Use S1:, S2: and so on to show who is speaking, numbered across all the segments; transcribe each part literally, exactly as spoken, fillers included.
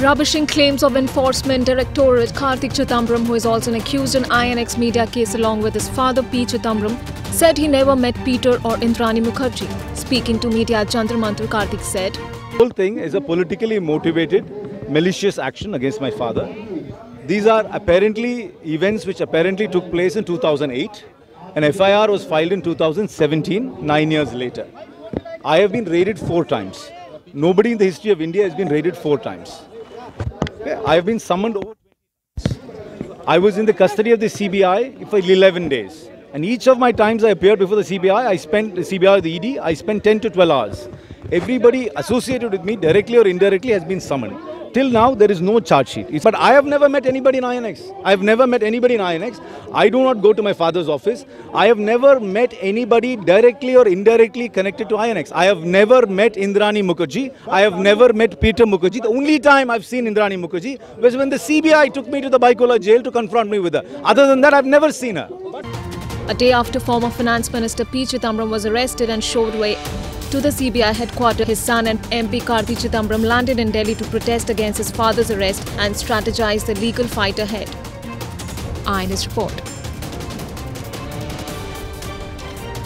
S1: Rubbishing claims of Enforcement Directorate, Karti Chidambaram, who is also an accused in I N X Media case along with his father P. Chidambaram, said he never met Peter or Indrani Mukherjea. Speaking to media at Jantar Mantar, Kartik said,
S2: The whole thing is a politically motivated, malicious action against my father. These are apparently events which apparently took place in two thousand eight. An F I R was filed in two thousand seventeen, nine years later. I have been raided four times. Nobody in the history of India has been raided four times. I have been summoned over twenty times. I was in the custody of the C B I for eleven days. And each of my times I appeared before the C B I, I spent, the C B I or the E D, I spent ten to twelve hours. Everybody associated with me, directly or indirectly, has been summoned. Till now, there is no charge sheet. But I have never met anybody in I N X. I have never met anybody in I N X. I do not go to my father's office. I have never met anybody directly or indirectly connected to I N X. I have never met Indrani Mukherjea. I have never met Peter Mukherjea. The only time I've seen Indrani Mukherjea was when the C B I took me to the Bicola jail to confront me with her. Other than that, I've never seen her.
S1: A day after former Finance Minister P. Chidambaram was arrested and showed way to the C B I headquarters, his son and M P Karti Chidambaram landed in Delhi to protest against his father's arrest and strategize the legal fight ahead. I N X report.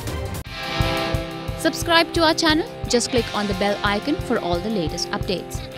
S3: Subscribe to our channel. Just click on the bell icon for all the latest updates.